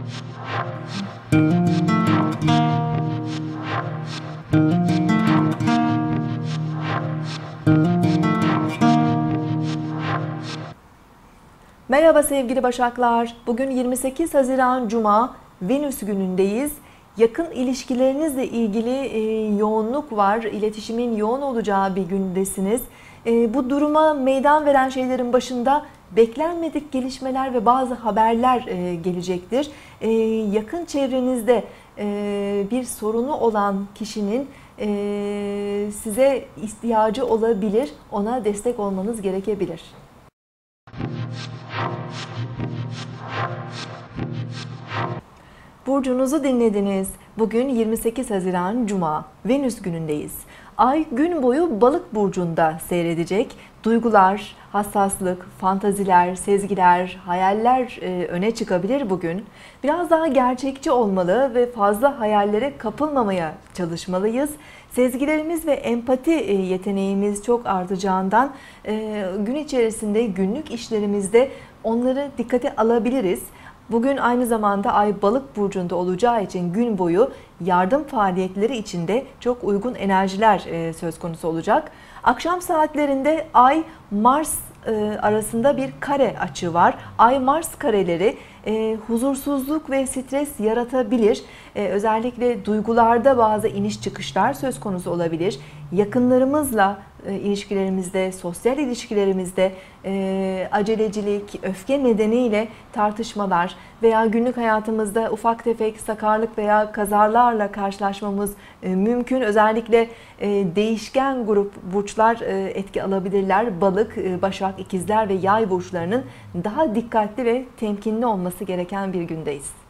Merhaba sevgili Başaklar. Bugün 28 Haziran Cuma, Venüs günündeyiz. Yakın ilişkilerinizle ilgili yoğunluk var. İletişimin yoğun olacağı bir gündesiniz. Bu duruma meydan veren şeylerin başında beklenmedik gelişmeler ve bazı haberler gelecektir. Yakın çevrenizde bir sorunu olan kişinin size ihtiyacı olabilir. Ona destek olmanız gerekebilir. Burcunuzu dinlediniz. Bugün 28 Haziran Cuma, Venüs günündeyiz. Ay gün boyu Balık burcunda seyredecek. Duygular, hassaslık, fantaziler, sezgiler, hayaller öne çıkabilir bugün. Biraz daha gerçekçi olmalı ve fazla hayallere kapılmamaya çalışmalıyız. Sezgilerimiz ve empati yeteneğimiz çok artacağından gün içerisinde günlük işlerimizde onları dikkate alabiliriz. Bugün aynı zamanda Ay Balık burcunda olacağı için gün boyu yardım faaliyetleri içinde çok uygun enerjiler söz konusu olacak. Akşam saatlerinde Ay Mars arasında bir kare açı var. Ay Mars kareleri huzursuzluk ve stres yaratabilir. Özellikle duygularda bazı iniş çıkışlar söz konusu olabilir. Yakınlarımızla ilişkilerimizde, sosyal ilişkilerimizde acelecilik, öfke nedeniyle tartışmalar veya günlük hayatımızda ufak tefek sakarlık veya kazalarla karşılaşmamız mümkün. Özellikle değişken grup burçlar etki alabilirler. Balık, Başak, İkizler ve Yay burçlarının daha dikkatli ve temkinli olması gereken bir gündeyiz.